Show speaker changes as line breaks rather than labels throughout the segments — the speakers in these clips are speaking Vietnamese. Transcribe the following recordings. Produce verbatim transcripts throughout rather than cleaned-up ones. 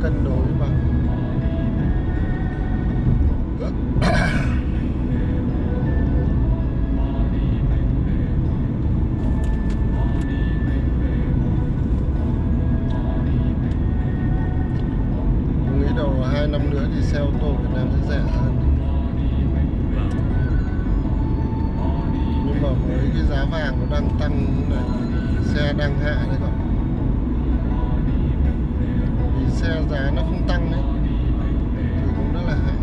cân đối bằng nghĩ đầu hai năm nữa thì xe ô tô Việt Nam sẽ rẻ hơn. Nhưng mà với cái giá vàng nó đang tăng này, xe đang hạ đấy các bạn. Vì xe giá nó không tăng đấy thì cũng rất là hạ.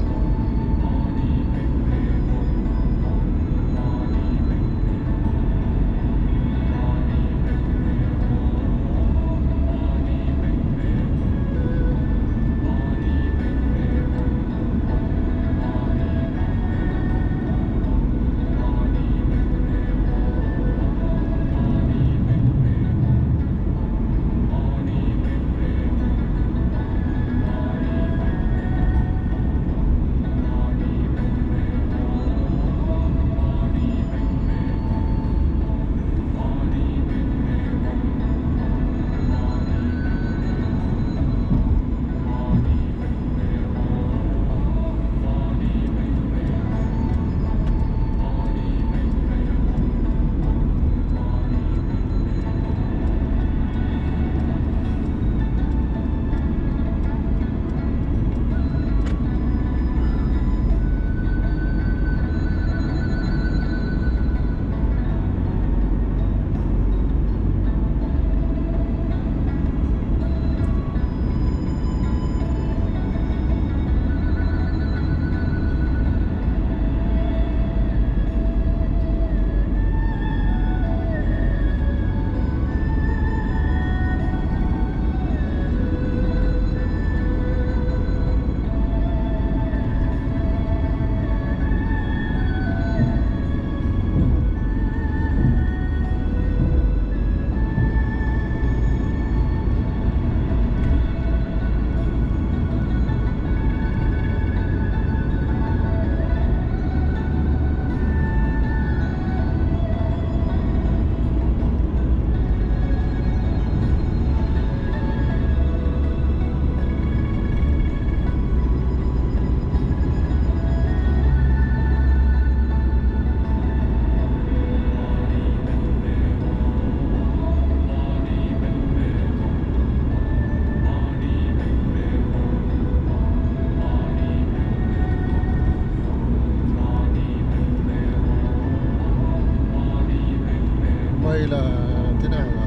Đây là thế nào ạ?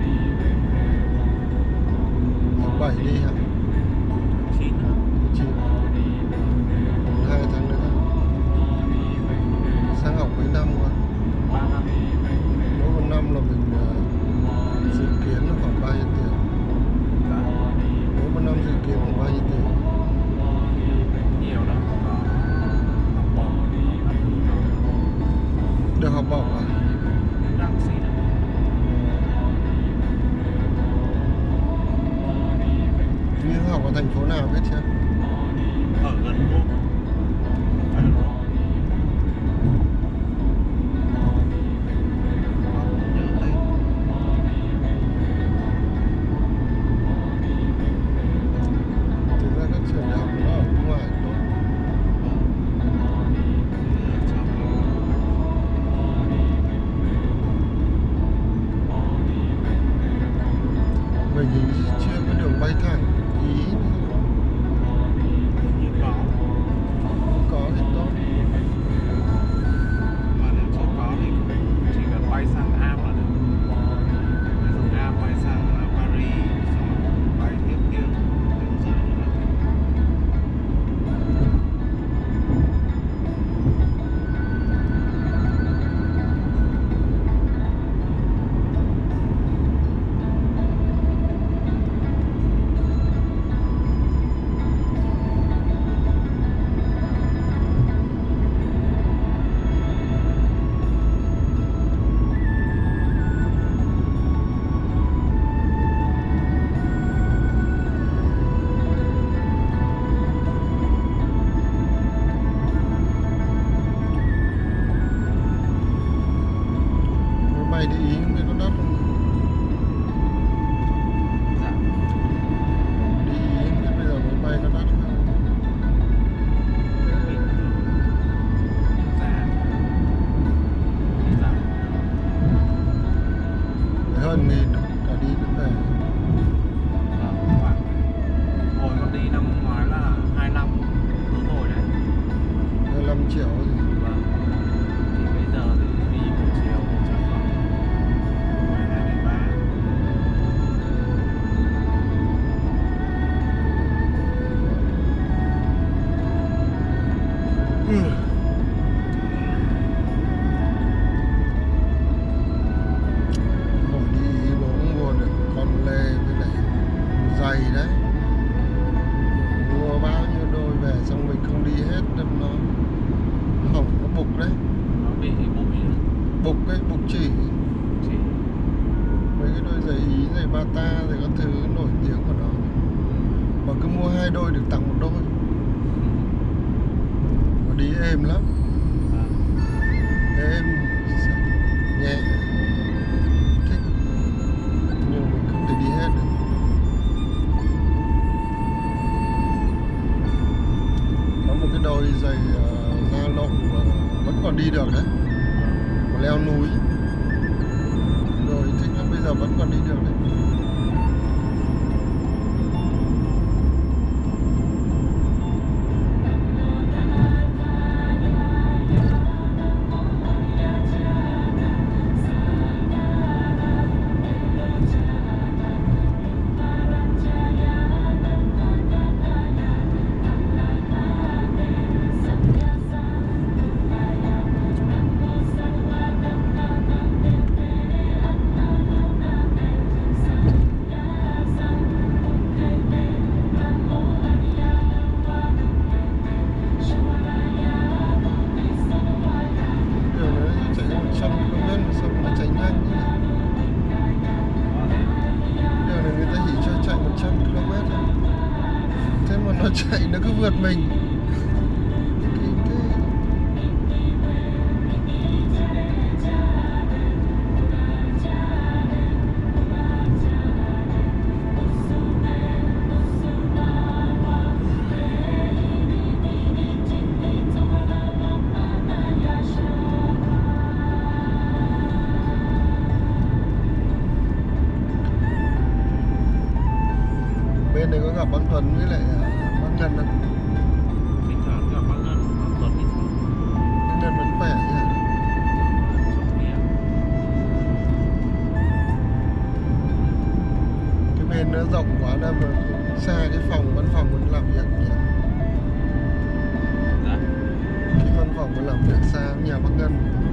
Tháng bảy đi hả?
chín hả?
chín. Hai tháng nữa. Sang học mấy năm rồi?
ba năm.
Mỗi một năm là mình uh, dự kiến là khoảng bao nhiêu tiền? Mỗi một năm dự kiến khoảng bao nhiêu tiền?
Nhiều lắm. Học bổng.
Được học bổng à?
Đang xin ạ.
Như học ở thành phố nào biết chưa?
Ở gần Vô. Phải ở đó. Nhớ tên.
Thực ra các trường đại học nó ở nước ngoài tốt. Mình thì chưa có đường bay thẳng Ý.
Như có.
dày đấy. Mua bao nhiêu đôi về xong mình không đi hết đâm nó hỏng, nó bục đấy.
Nó bị bụi.
Bục ấy, bục chỉ.
Chỉ.
Mấy cái đôi giày Ý, giày Bata rồi các thứ nổi tiếng của nó. Mà cứ mua hai đôi được tặng một đôi. Mà đi êm lắm.
À.
Êm, nhẹ, thích. Nhưng mình không thể đi hết được. Có một cái đôi giày uh, da lộn mà vẫn còn đi được đấy. Mà leo núi. Rồi thích lắm, bây giờ vẫn còn đi được đấy. Nó chạy nó cứ vượt mình. Bên này có gặp bác Tuấn với lại bác Ngân không?
Thỉnh thoảng gặp bác Ngân, bác Tuấn thỉnh thoảng.
Bác Ngân vẫn khỏe nhỉ? Cái bên nó rộng quá đâu mà xa cái phòng văn phòng mình làm việc nhỉ?
Dạ.
Cái văn phòng mình làm việc xa với nhà bác Ngân.